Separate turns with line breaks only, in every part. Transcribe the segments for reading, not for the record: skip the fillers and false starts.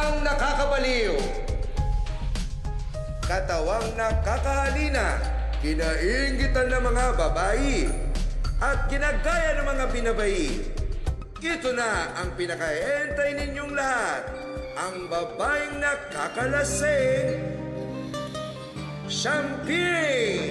Katawang nakakabaliw, katawang nakakahalina, kinaingitan ng mga babae at ginagaya ng mga binabayi. Ito na ang pinakahintay ninyong lahat, ang babaeng nakakalasing, Champagne!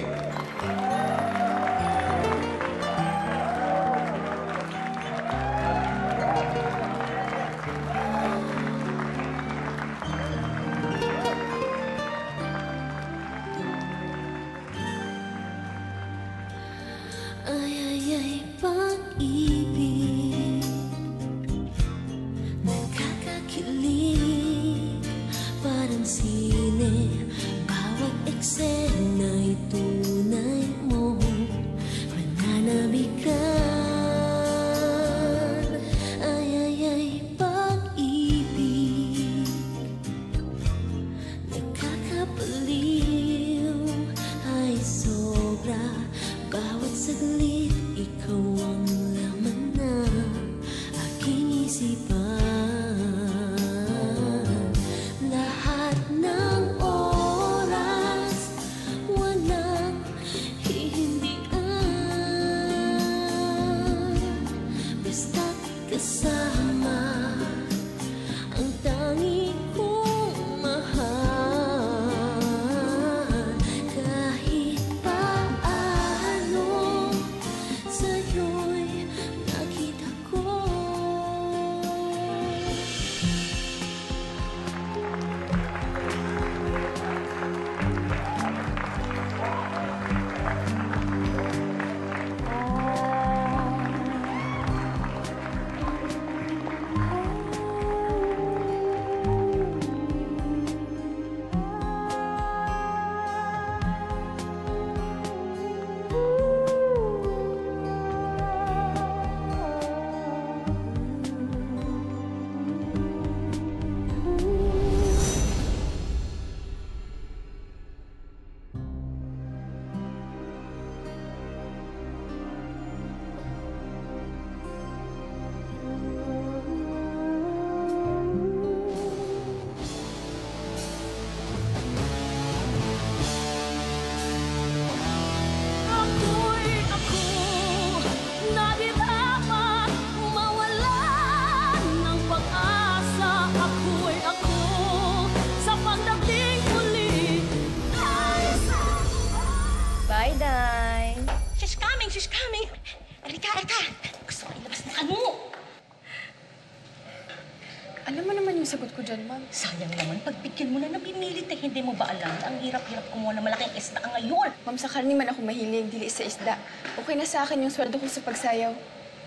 Sayang naman, pagpigyan mo na napimilit eh. Hindi mo ba alam na ang hirap-hirap kumuha ng malaking isda ngayon?
Ma'am, sa karni man ako mahilig, dili sa isda. Okay na sa akin yung sweldo ko sa pagsayaw.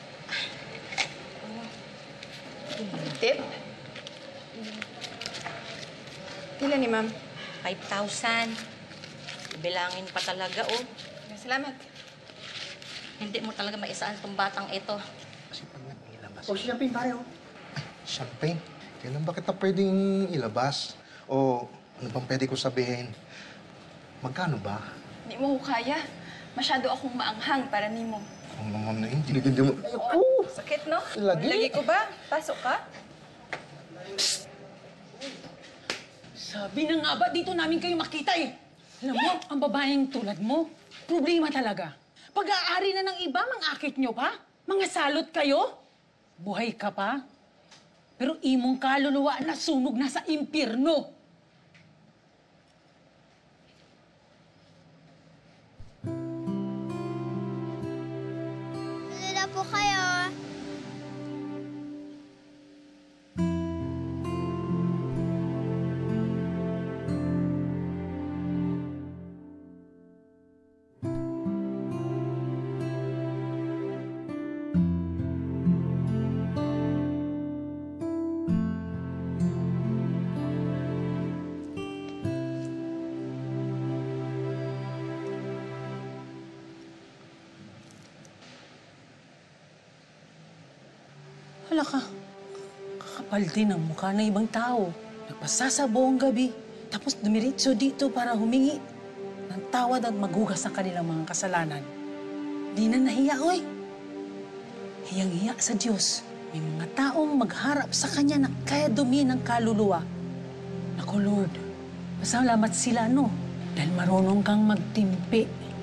Tip? Ilan ni ma'am?
5,000. Bilangin pa talaga, oh.
Salamat.
Hindi mo talaga maisaan tong batang ito.
Kasi pag nag-ilabas...
O, champagne pare, oh.
Ay, champagne? Kailan ba kita pwedeng ilabas? O ano bang pwede ko sabihin? Magkano ba?
Hindi mo ko kaya. Masyado akong maanghang para ni mo.
Kung naman na hindi mo...
Oh, sakit, no?
Lagi
ko ba? Pasok ka?
Sabi na nga ba, dito namin kayo makita eh. Alam mo, ang babaeng tulad mo, problema talaga. Pag-aari na ng iba, mang-akit nyo pa? Mga salot kayo? Buhay ka pa? Pero imong kaluluwa na sunog na sa impyerno.
Lala po kayo.
Hala ka, kakapal din ang mukha ng ibang tao. Nagpasasa buong gabi, tapos dumiritso dito para humingi ng tawad at maghugas ng kanilang mga kasalanan. Di na nahiya, oy. Hiyang-hiya sa Diyos. May mga taong magharap sa Kanya na kaya dumi ng kaluluwa. Nako, Lord. Pasalamat sila, no? Dahil marunong kang magtimpi.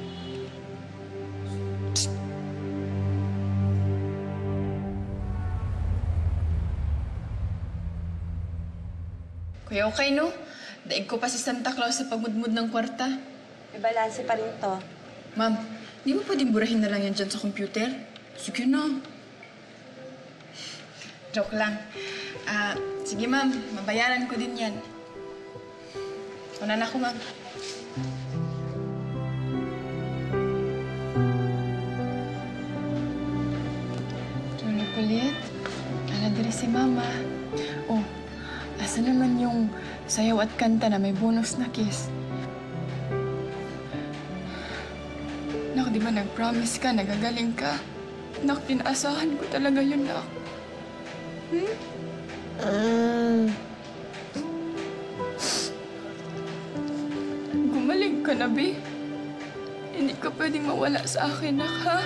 Kuya, okay, no? Daig ko pa si Santa Claus sa pagmudmud ng kwarta.
May balanse pa rin to.
Ma'am, di mo pwedeng burahin na lang yan dyan sa computer? Sige na. Joke lang. Sige, ma'am. Mabayaran ko din yan. Una na ako, ma'am. Jolo kulit. Ala diri si mama. Oh, asa naman yung sayaw at kanta na may bonus na kiss? Nak, di ba nag-promise ka, nagagaling ka? Nak, pinaasahan ko talaga yun, nak. Gumaling ka na, Bi. Hindi ka pwedeng mawala sa akin, nak, ha?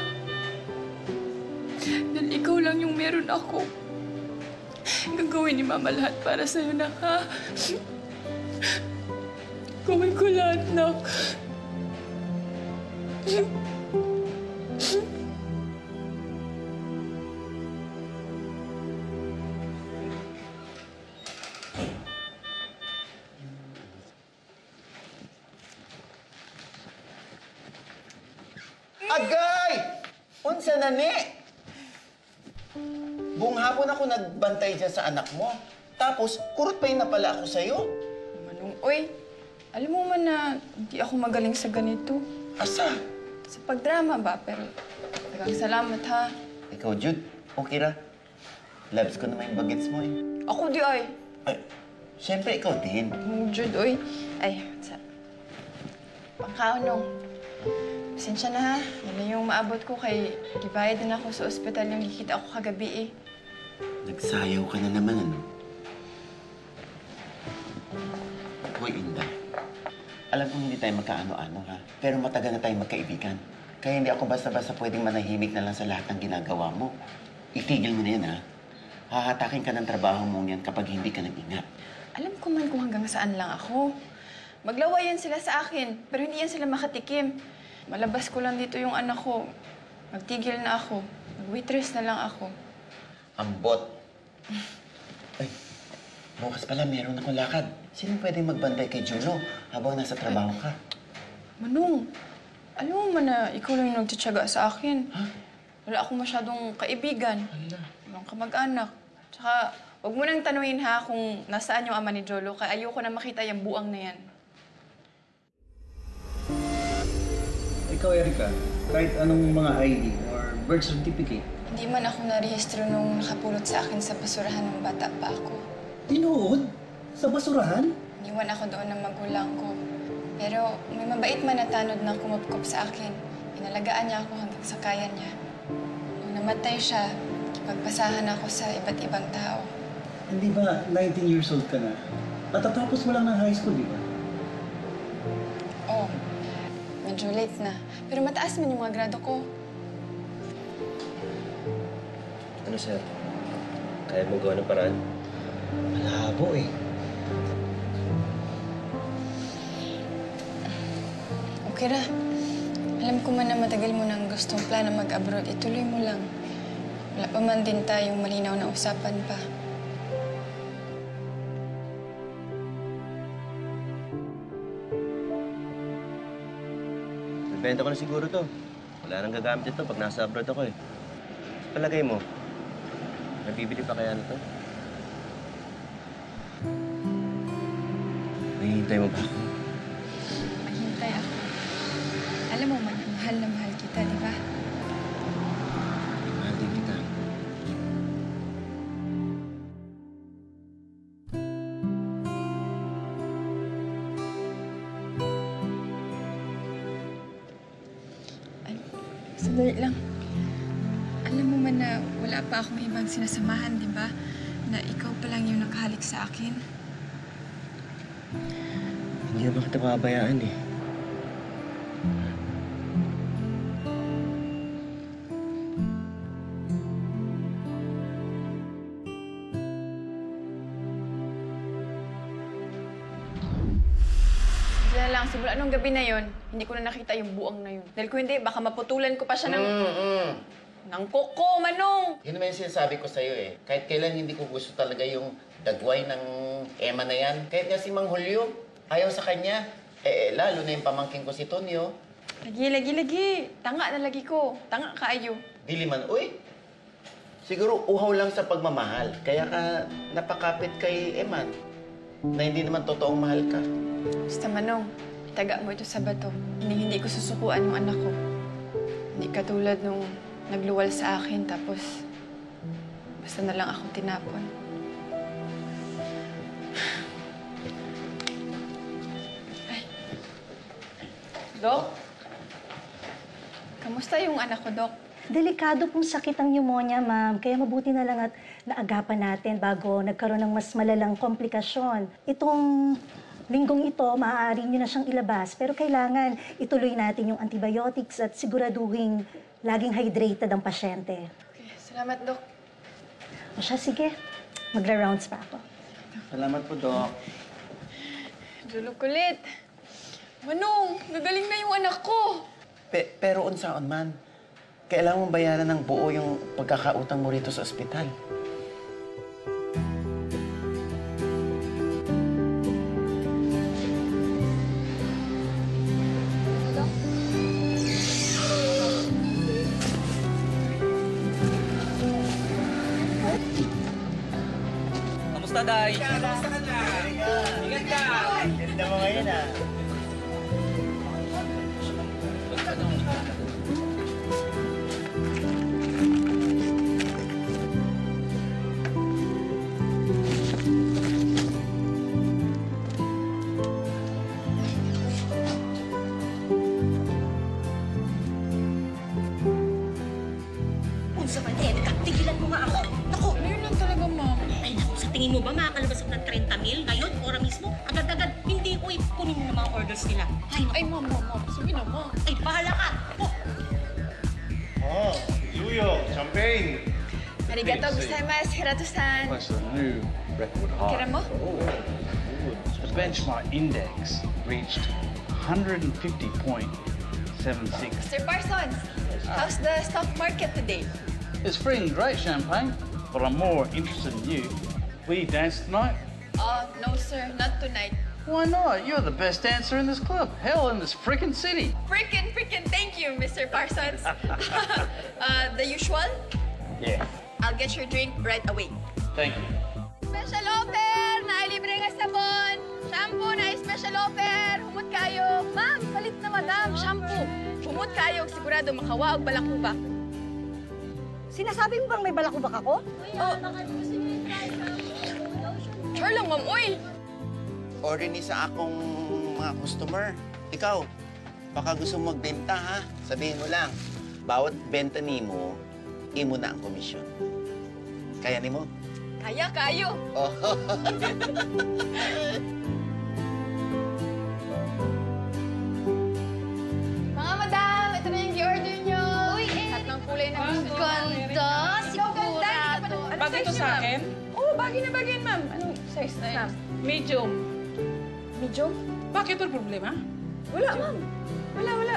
Dahil ikaw lang yung meron ako. Gagawin ni Mama lahat para sa'yo, nak, ha? Gawin ko lahat, nak.
Agay! Unsa na ni? Buong hapon ako nagbantay dyan sa anak mo. Tapos, kurot pa na pala ako sa'yo.
Manong, oy, alam mo man na hindi ako magaling sa ganito.
Asa?
Sa pagdrama ba? Pero tagang salamat, ha?
Ikaw, Jude, okay ra. Loves ko naman yung bagets mo eh.
Ako di, ay.
Ay, siyempre ikaw din.
Jude, oy. Ay, pangkaunong. Pasensya na, ha? Yan na yung maabot ko kay gibayad din ako sa ospital yung gikita ako kagabi, eh.
Nagsayaw ka na naman, ano? Hoy, Inda. Alam kong hindi tayo magkaano-ano, ha? Pero matagal na tayong magkaibigan. Kaya hindi ako basta-basta pwedeng manahimik na lang sa lahat ng ginagawa mo. Itigil mo na yan, ha? Hahatakin ka ng trabaho mo yan kapag hindi ka nag-ingat.
Alam ko man kung hanggang saan lang ako. Maglaway yan sila sa akin, pero hindi yan sila makatikim. Malabas ko lang dito yung anak ko. Magtigil na ako. Mag-waitress na lang ako.
Ambot. Ay, bukas pala meron akong lakad. Sino pwedeng magbantay kay Jolo habang nasa trabaho ka?
Manong, alam mo man na ikaw lang yung nagtitsaga sa akin.
Ha?
Wala akong masyadong kaibigan. Walang kamag-anak. Tsaka, huwag mo nang tanungin ha kung nasaan yung ama ni Jolo, kaya ayoko na makita yung buang na yan.
Ikaw, Erika, kahit anong mga ID or birth certificate.
Hindi man ako narehistro nung nakapulot sa akin sa basurahan ng bata pa ako.
Tinuod? Sa basurahan?
Iniwan ako doon ng magulang ko. Pero may mabait man na tanod na kumupkup sa akin. Inalagaan niya ako hanggang sa kaya niya. Nung namatay siya, pagpasahan ako sa iba't ibang tao.
Hindi ba 19 years old ka na? Matatapos mo lang ng high school, di ba?
Oo. Medyo late na. Pero mataas man yung mga grado ko.
Ano, sir? Kaya mo gawa ng paraan?
Malabo eh.
Okay ra. Alam ko man na matagal mo nang gustong plano mag-abroad. Ituloy mo lang. Wala pa man din tayong malinaw na usapan pa.
Benta ko na siguro to. Wala nang gagamit ito pag nasa abroad ako eh. Palagay mo, nabibili pa kaya na to? Nahihintay mo ba ako?
Maghintay ako. Alam mo man, mahal na mahal kita, di ba?
Mahal din kita.
Sandali lang. Alam mo man na wala pa akong ibang sinasamahan, di ba? Na ikaw pa lang yung nakahalik sa akin.
Hindi naman kita pababayaan eh.
na lang, simula nung gabi na yon, hindi ko na nakita yung buang na yun. Dahil kung hindi, baka maputulan ko pa siya ng... ng koko, Manong!
Yun naman yung sinasabi ko sa'yo eh. Kahit kailan hindi ko gusto talaga yung dagway ng Emman na yan. Kahit nga si Mang Julio, ayaw sa kanya. Lalo na yung pamangkin ko si Tonyo.
Lagi. Tanga na lagi ko. Tanga kaayo.
Dili man, uy. Siguro uhaw lang sa pagmamahal. Kaya ka napakapit kay Emman. Na hindi naman totoong mahal ka.
Basta, Manong, itaga mo ito sa bato. Hindi ko susukuan yung anak ko. Hindi katulad nung nagluwal sa akin, tapos basta na lang akong tinapon. Ay. Dok? Kamusta yung anak ko, Dok?
Delikado pong sakit ang pneumonia, ma'am. Kaya mabuti na lang at naagapan natin bago nagkaroon ng mas malalang komplikasyon. Itong linggong ito, maaari nyo na siyang ilabas. Pero kailangan ituloy natin yung antibiotics at siguraduhin laging hydrated ang pasyente.
Okay, salamat, Dok.
O siya, sige. Magra-rounds pa ako.
Salamat po, Doc.
Jolo kulit. Manong, gagaling na yung anak ko.
Pero unsaon man, kailangan mong bayaran ng buo yung pagkakautang mo rito sa ospital.
Kamusta, Day?
Kamusta ka na? Ingat ka! Ganda mo ngayon, ah.
Unsa man, Erika, tigilan mo nga ako. Naku!
Ngayon lang talaga, Ma'am.
Ay, naku, sa tingin mo ba makakalabas ako ng 30 mil ngayon, ora mismo? Agad-agad, hindi ko kunin mo ng mga orders nila. Ay, naku.
Ay, Ma'am. Sige na, Ma'am.
Ay, bahala ka!
Oh, Yuyo, champagne.
Arigato gozaimasu, Hiratu-san.
That's a new record high.
Kira mo?
The benchmark index reached 150.76.
Mr. Parsons, how's the stock market today?
It's free and great champagne, but I'm more interested in you. Will you dance tonight?
No, sir. Not tonight.
Why not? You're the best dancer in this club. Hell, in this freaking city.
Frickin', thank you, Mr. Parsons. The usual?
Yeah.
I'll get your drink right away.
Thank you.
Special offer! Nailibre nga sabon! Shampoo na special offer! Humot kayo! Ma'am, palit na madam! Shampoo! Humot kayo, sigurado makawaog balakubak.
Sinasabi mo bang may balakubak ako?
Sure lang, ma'am. Uy!
Order ni sa akong mga customer. Ikaw, baka gusto mo magbenta, ha? Sabihin mo lang, bawat benta ni mo, imo na ang komisyon. Kaya ni mo?
Kaya kayo!
Oh.
Mga madam, ito na yung i-order nyo. Uy, lahat ng kulay na gusto. Ganda! Sigurado.
Bagay to sa akin?
Oo, bagay na bagay, ma'am. Anong size na yan?
Medium.
Medium?
Bakit may problema?
Wala, ma'am. Wala.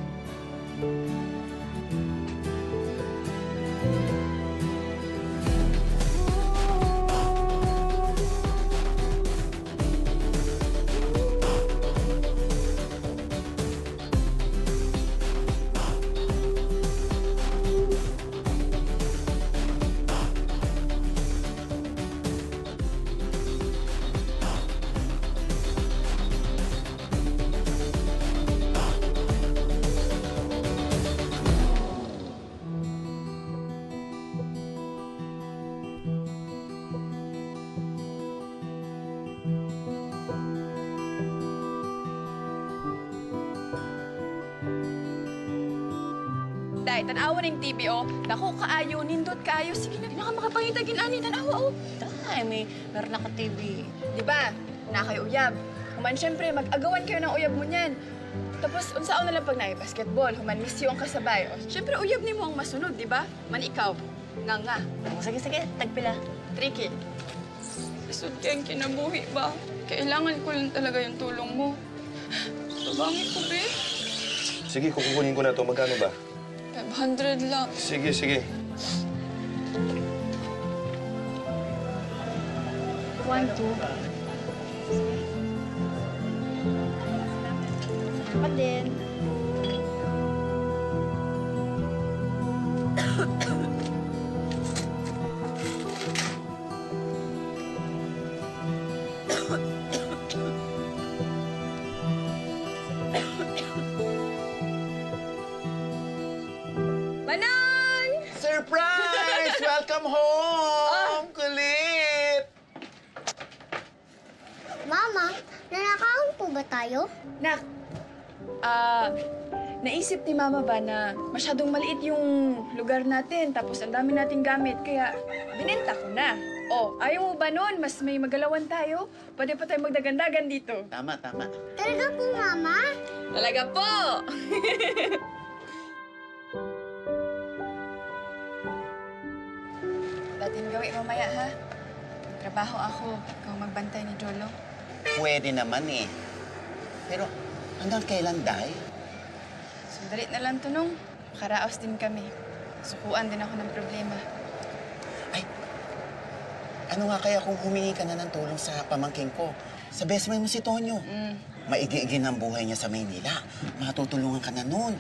Day, tanawa ng TV, oh. Dako kaayo, nindot kaayo. Sige na, di na ka makapahintagin ani, tanawa, oh.
Ay, meron ako TV.
Di ba? Na kayo uyab. Human, syempre, mag-agawan kayo ng uyab mo niyan. Tapos, unsaon na lang pag basketball, human miss yung kasabay. O, syempre, uyab ni mo ang masunod, di ba? Man ikaw, nga.
Sige, tagpila.
Tricky. Isod kayang kinabuhi ba? Kailangan ko lang talaga yung tulong mo. Tabangin ko, be.
Sige, kukunin ko na to. Magkano ba?
500 lang.
Sige, sige.
1, 2. Salamat din.
Manang!
Surprise! Welcome home! Kulit!
Mama, nanakaon po ba tayo?
Nak, naisip ni Mama ba na masyadong maliit yung lugar natin tapos ang dami nating gamit kaya binenta ko na. Oh, ayaw mo ba nun? Mas may magalawan tayo? Pwede pa tayo magdagandagan dito.
Tama, tama.
Talaga po, Mama?
Talaga po! Dating gawin mamaya, ha? Trabaho ako. Ikaw magbantay ni Jolo.
Pwede naman eh. Pero hanggang kailan, Day?
Sandali na lang to nung. Makaraos din kami. Sukuan din ako ng problema.
Ay, ano nga kaya kung humingi ka na ng tulong sa pamangking ko? Sa best friend mo si Tonyo. Maigi-igi ng buhay niya sa Maynila. Matutulungan ka na nun.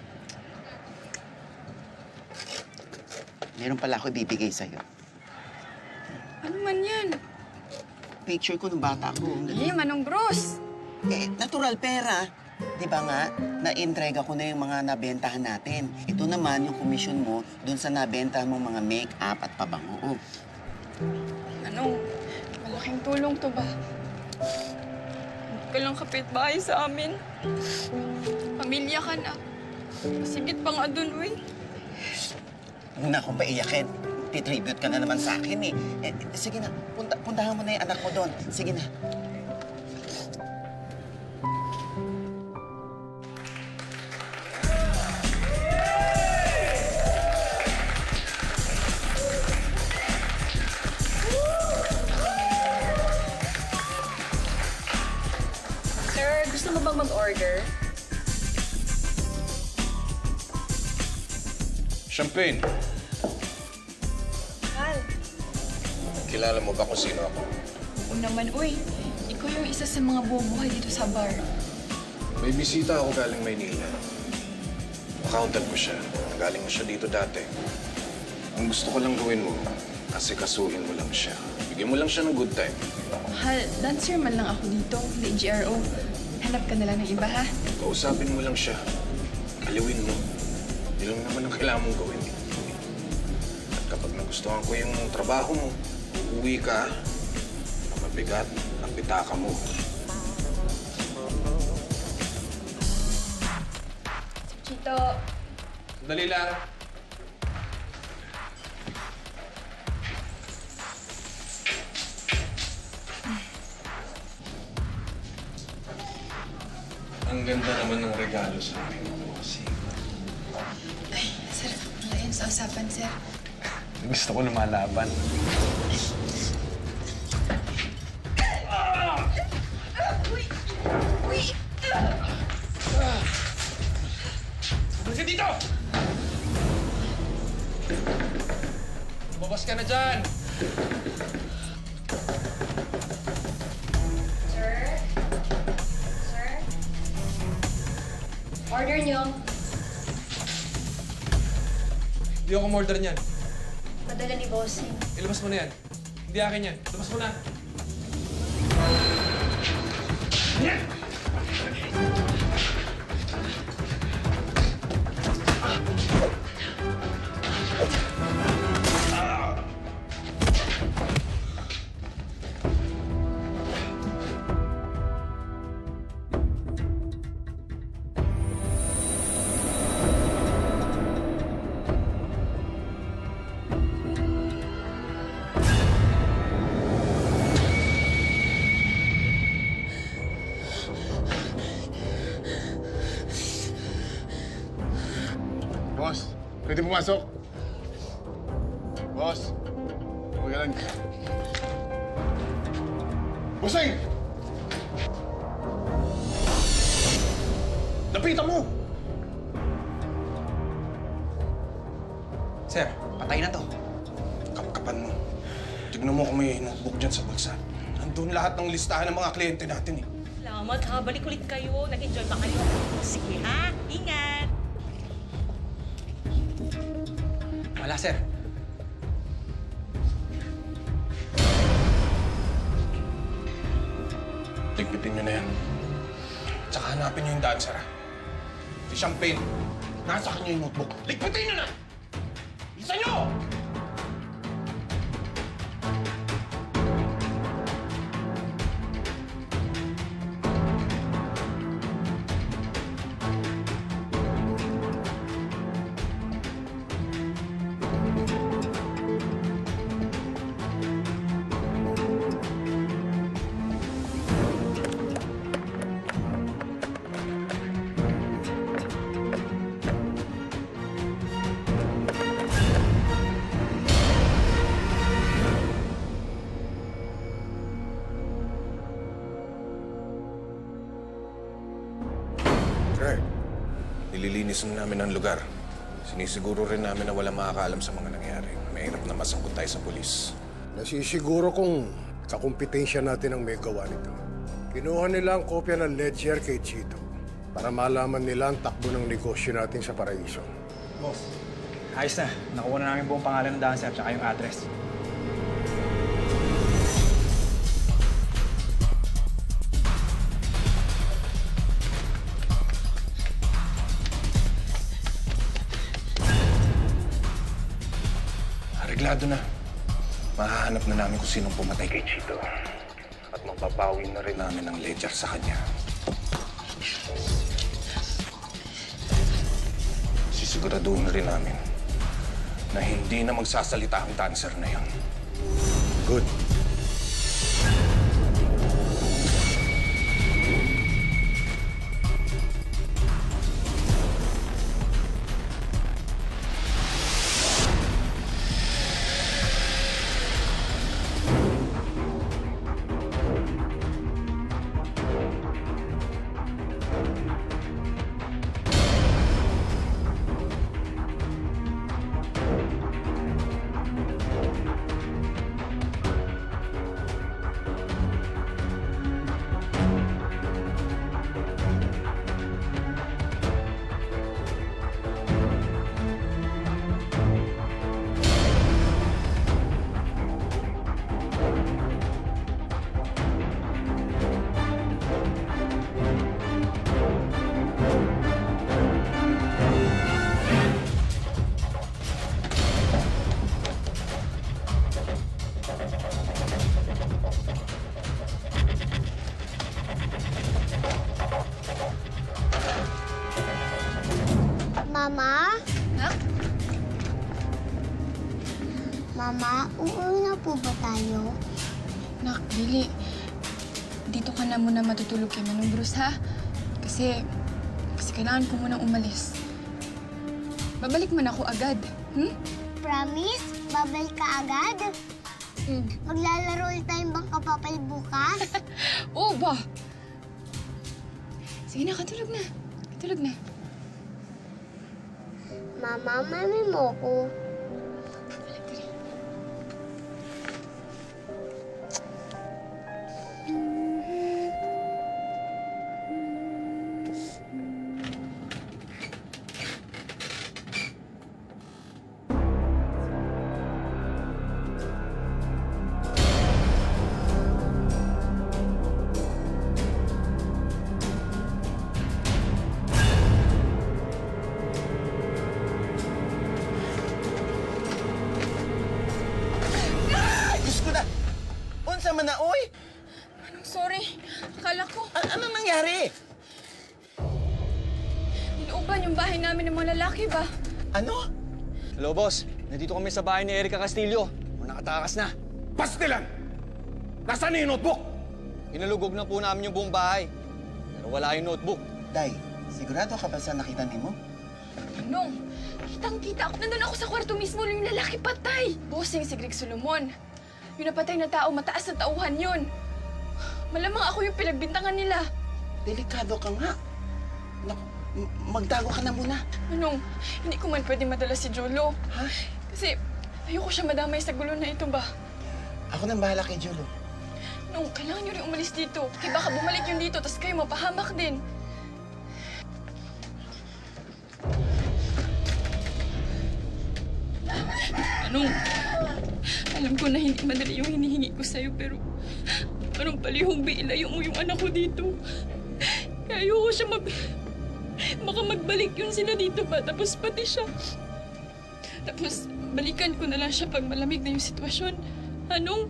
Meron pala ako ibibigay sa'yo.
Ano man yan?
Picture ko nung bata ko.
Eh, Manong Bruce!
Eh, natural pera. Di ba nga, na-entrega ko na yung mga nabentahan natin. Ito naman yung komisyon mo dun sa nabentahan mong mga make-up at pabango.
Manong, malaking tulong to ba? Hindi ka lang kapitbahay sa amin. Pamilya ka na. Masigit pa nga dun, uy.
Muna akong paiyakin. Titribute ka na naman sa akin eh. Sige na, puntahan mo na yung anak mo doon. Sige na.
Sir, gusto mo bang mag-order?
Champagne. Kilala mo ba kung sino ako?
Oo naman, uy. Ikaw yung isa sa mga bubuhay dito sa bar.
May bisita ako galing Maynila. Accountant ko siya. Galing na siya dito dati. Ang gusto ko lang gawin mo, kasi kasuhin mo lang siya. Bigyan mo lang siya ng good time.
Mahal, dancer man lang ako dito, hindi GRO. Hanap ka na lang ng iba, ha?
Kausapin mo lang siya. Aliwin mo. Hindi lang naman ang kailangan mong gawin. At kapag nagustuhan ko yung trabaho mo, uuwi ka, mabigat ang pitaka mo.
Chito.
Sandali lang. Ang ganda naman ng regalo sa akin, bossing.
Ay, sarap ngayon sa usapan, sir.
Gusto ko lumalaban.
Uy! Uy!
Balik dito! Lumabas ka na dyan!
Sir? Sir? Order niyo.
Hindi ako umorder niyan.
Padala ni Bossing.
Ilabas mo na yan. Hindi akin yan. Ilabas mo na. Yan!
Boss, pwede pumasok. Boss, magalan. Bossing!
Lapitan mo!
Sir, patay na to.
Kapkapan mo. Tignan mo kung may notebook dyan sa bulsa. Nandun lahat ng listahan ng mga kliyente natin eh.
Salamat ha. Balik ulit kayo. Nag-enjoy ba kayo? Sige ha. Ingat.
Wala, sir.
Ligpitin nyo na yan. Tsaka hanapin nyo yung dancer, ha? Si Champagne, nasa kanya yung notebook. Ligpitin nyo na! Isa nyo! Nililinis na namin ang lugar. Sinisiguro rin namin na wala makakaalam sa mga nangyari. Mahirap na masangkot tayo sa pulis.
Nasisiguro kung kakumpetensya natin ang may gawa nito. Kinuha nila ang kopya ng ledger kay Chito para malaman nila ang takbo ng negosyo natin sa Paraiso.
Boss, ayos na. Nakuha na namin buong pangalan ng dancer at yung address.
Arreglado na. Mahahanap na namin kung sinong pumatay kay Chito. At mababawi na rin namin ang ledger sa kanya. Sisiguraduhin na rin namin na hindi na magsasalita ang dancer na yun.
Good.
Mama? Nak? Mama, uuwi na po ba tayo?
Nak, Lili, dito ka na muna matutulog kay Manong Bruce, ha? Kasi kailangan ko munang umalis. Babalik man ako agad,
Promise? Babalik ka agad? Maglalaro ulit tayong bangkapapal bukas?
Oo ba? Sige na, katulog na. Katulog na.
Mama, mami mo ko.
Ano? Hello, boss. Nandito kami sa bahay ni Erika Castillo. Nakatakas na.
Pastilan! Nasaan na yung notebook?
Inalugog na po namin yung buong bahay. Pero wala yung notebook.
Day, sigurado ka ba sa nakita mo?
Nung, kitang-kita ako. Nandun ako sa kwarto mismo yung lalaki patay. Bossing si Greg Solomon. Yung napatay na tao, mataas na tauhan yun. Malamang ako yung pinagbintangan nila.
Delikado ka nga. Naku, magtago ka na muna.
Manong, hindi ko man pwede madala si Jolo. Ha? Kasi ayoko siya madamay sa gulo na ito ba?
Ako nang bahala kay Jolo.
Manong, kailangan niyo rin umalis dito. Kaya baka bumalik yun dito, tapos kayo mapahamak din. Manong, alam ko na hindi madali yung hinihingi ko sa'yo, pero parang palihong ilayo mo yung anak ko dito. Kaya ayoko siya baka magbalik yun sila dito pa, tapos pati siya. Tapos balikan ko na lang siya pag malamig na yung sitwasyon. Anong?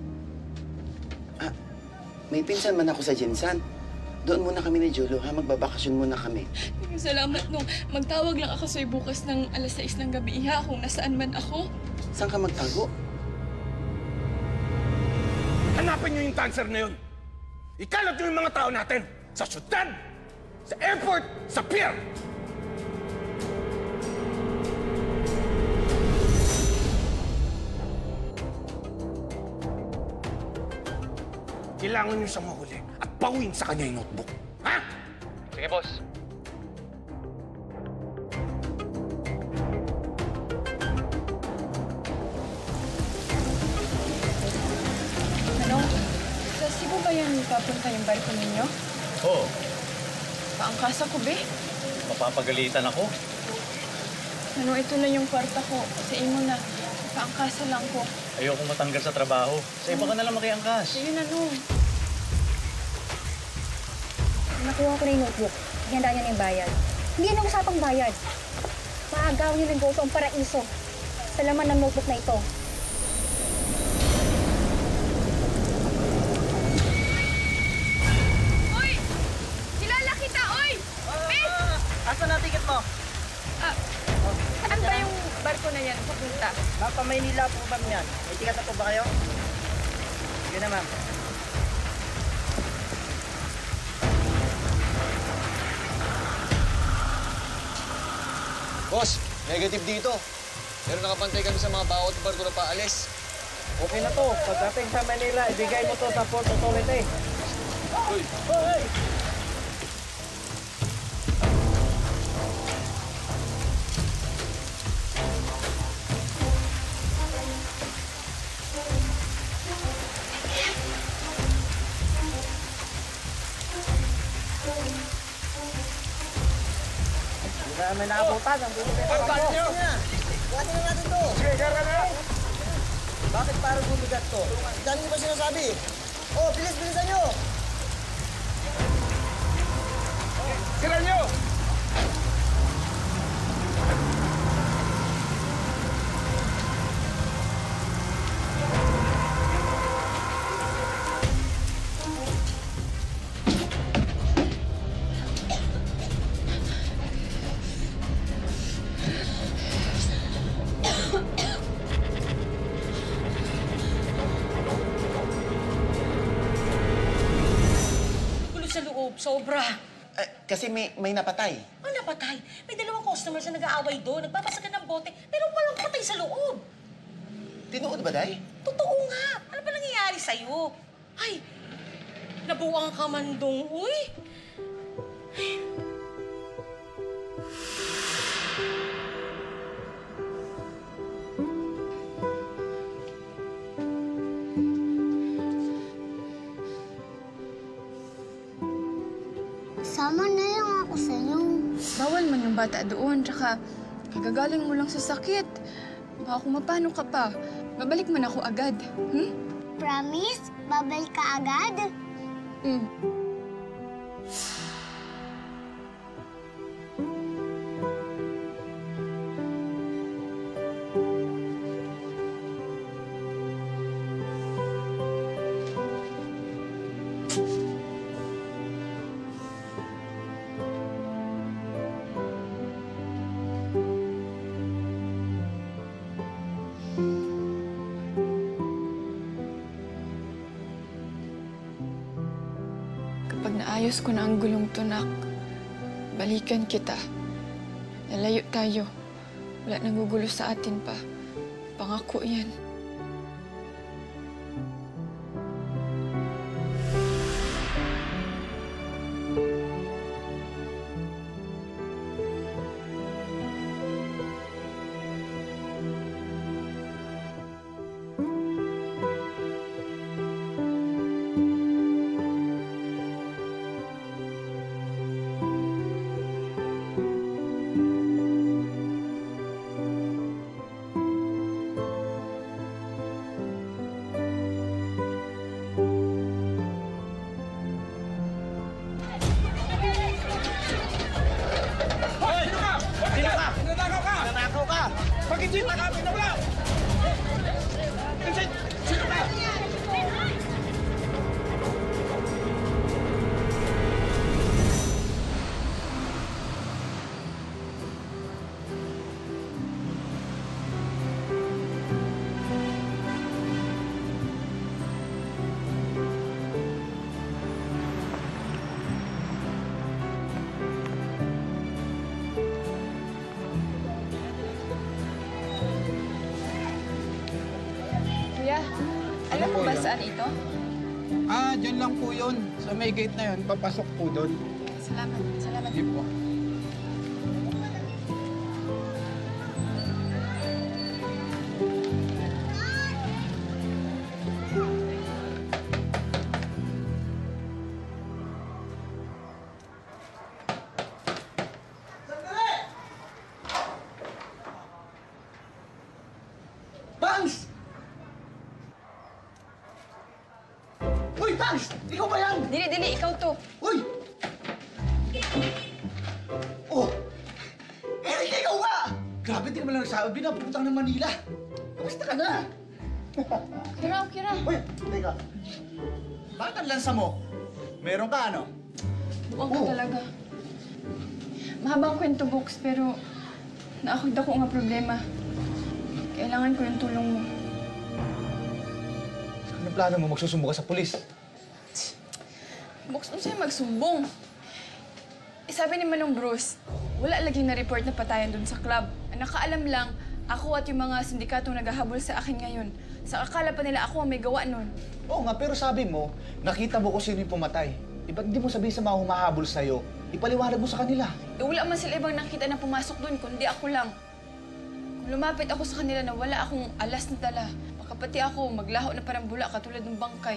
May pinsan man ako sa Jinsan. Doon muna kami ni Jolo, ha? Magbabakasyon muna kami.
Salamat, Nung. Magtawag lang ako sa'yo bukas ng 6:00 ng gabi, ha? Kung nasaan man ako.
Saan ka magtago?
Hanapin niyo yung cancer na yun. Ikalat niyo yung mga tao natin sa syudad, sa airport, sa pier. Kailangan niyo siyang mahuli at bawin sa kanya yung notebook. Ha?
Sige, boss.
Ano? Sa Cebu ba yan papunta yung barko ninyo?
Oo.
Paangkasa ko, be.
Mapapagalitan ako.
Ano, ito na yung kwarta ko. Sa imo na. Paangkasa lang ko.
Ayokong matanggal sa trabaho. Sa iba ka na lang makiangkas.
Sige na, Nung.
Nakuha ko na yung notebook. Ihanda niya na yung bayad. Hindi na usapang bayad. Maagaw niyo ng goso ang paraiso sa laman ng notebook na ito.
Oy! Kilala kita, oy! Miss!
Asan na ticket mo?
Saan ba yung barko na yan papunta?
Mapa Maynila po ba yan? May ticket na po ba kayo? Sige na, ma'am.
Boss, negative dito. Pero nakapantay kami sa mga bawat barko na paalis.
Okay na to. Pagdating sa Manila, ibigay mo to sa Port Authority.
Uy!
Hoy! May naabutan ang bumili.
Pagkat nyo!
Buhatin na natin to.
Sige, kaya na!
Bakit parang bumigat to? Dami niyo ba sinasabi? Oh, bilisan nyo!
Sira nyo!
Sobra.
Kasi may napatay.
Ano napatay? May 2 customers na nag-aaway doon. Nagpapasagan ng bote, pero walang patay sa loob.
Tinuod ba, Day?
Totoo nga. Ano ba nangyayari sa'yo? Ay, nabuwang ka man dong, uy.
Sama na lang ako sa'yo.
Bawal man yung bata doon, tsaka kagagaling mo lang sa sakit. Baka kung mapano ka pa, babalik man ako agad.
Promise? Babalik ka agad?
Kapag naayos ko na ang gulong tunak, balikan kita. Lalayo tayo. Wala nang gugulo sa atin pa. Pangako yan.
Bakit Chito ka pinawala? Sino ka?
Alam mo ba saan ito?
Dyan lang po yun. Sa may gate na yun, papasok po doon.
Salamat. Salamat.
Sige po.
Dili, ikaw to.
Uy! Oh! Erika, ikaw nga! Grabe, di naman lang nagsabi na pupuntang ng Manila. Kamusta ka na?
Kira.
Uy, teka. Bakit ang lansa mo? Meron ka, ano?
Buwang ka talaga. Mahabang kwento, Box, pero naakagda ko nga problema. Kailangan ko yung tulong mo.
Anong plano mo? Magsusumbong ka sa pulis?
Box, sa'yo magsumbong. Sabi ni Manong Bruce, wala laging na-report na patayan dun sa club. Ang nakaalam lang, ako at yung mga sindikatong naghahabol sa akin ngayon. Sa akala pa nila ako ang may gawa nun.
Oo nga, pero sabi mo, nakita mo kung sino yung pumatay. Ba't di mo sabihin sa mga humahabol sa'yo? Ipaliwanag mo sa kanila.
Wala man sila ibang nakita na pumasok dun, kundi ako lang. Kung lumapit ako sa kanila na wala akong alas na dala, baka pati ako maglaho na parang bula katulad ng bangkay.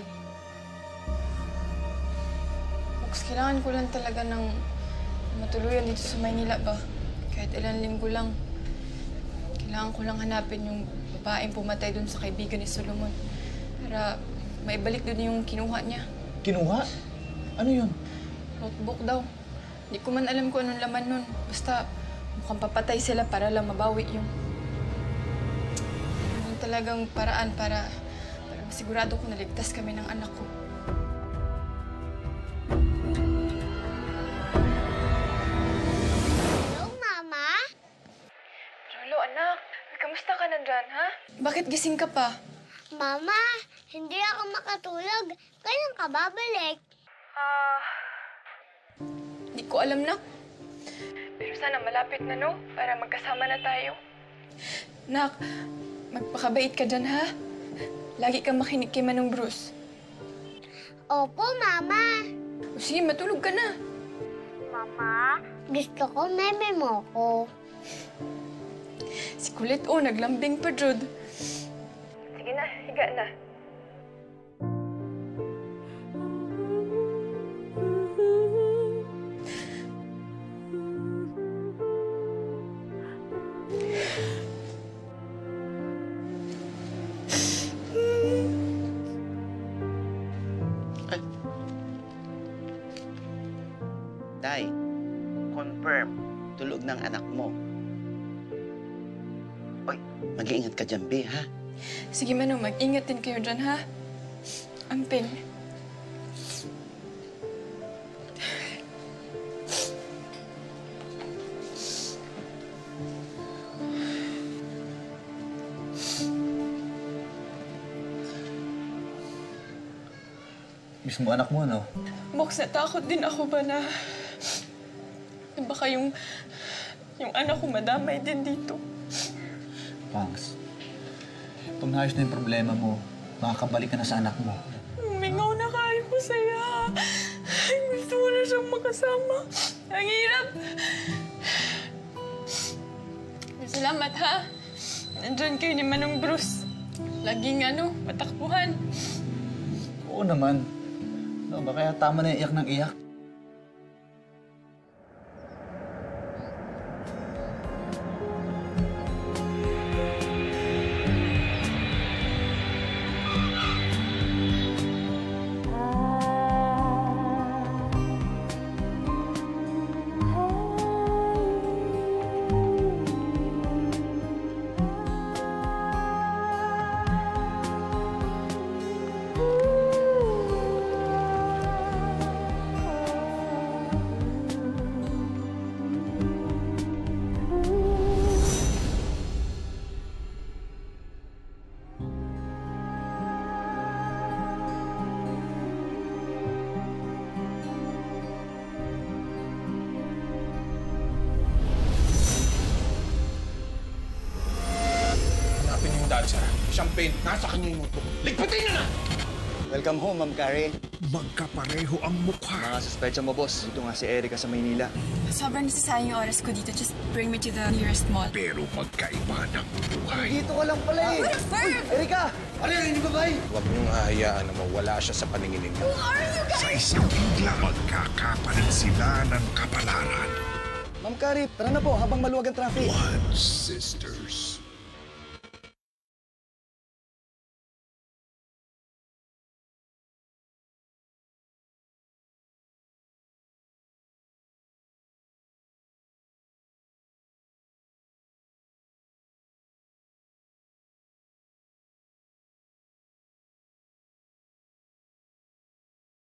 Kailangan ko lang talaga ng matuluyan dito sa Maynila ba? Kahit ilang linggo lang. Kailangan ko lang hanapin yung babaeng pumatay dun sa kaibigan ni Solomon. Para maibalik dun yung kinuha niya.
Kinuha? Ano yun?
Notebook daw. Hindi ko man alam kung anong laman nun. Basta mukhang papatay sila para lang mabawi yung... Yung talagang paraan para masigurado ko naligtas kami ng anak ko. Anak, kamusta ka na dyan, ha? Bakit gising ka pa?
Mama, hindi ako makatulog. Kailan ka babalik?
Di ko alam na. Pero sana malapit na, no? Para magkasama na tayo. Nak, magpakabait ka dyan, ha? Lagi kang makinig kay Manong Bruce.
Opo, Mama.
O sige, matulog ka na.
Mama, gusto ko meme mo ko.
Si Kulit, naglambing pa, Jud. Sige na, higa na.
Tay, confirm, tulog ng anak mo. Oy, mag-iingat ka dyan, Be, ha?
Sige, Manong, mag-ingat din kayo dyan, ha? Amping.
Miss mo anak mo, ano?
Box, natakot din ako ba na baka yung anak ko madamay din dito.
Pangs, pag naayos na yung problema mo, makakabalik ka na sa anak mo.
Mingaw na kayo ko saya. Gusto ko na siyang makasama. Ang hirap. Salamat, ha? Nandyan kayo ni Manong Bruce. Laging matakbuhan.
Oo naman. No, ba kaya tama na iyak ng iyak?
paint. Nasa kanya yung notebook. Ligpitin niyo na!
Welcome home, Ma'am Carrie.
Magkapareho ang mukha.
Mga suspecha mo, boss. Dito nga si Erika sa Maynila.
Sobrang nasasayang yung oras ko dito. Just bring me to the nearest mall.
Pero magkaiba ng buhay.
Dito ka lang pala eh. Uy, Erika! Ano yan, hindi ba ba?
Huwag niyong hahayaan na mawala siya sa paningin ninyo.
Who are you guys?
Sa isang bigla, magkakapalit sila ng kapalaran.
Ma'am Carrie, tara na po habang maluwag ang traffic.
One sisters.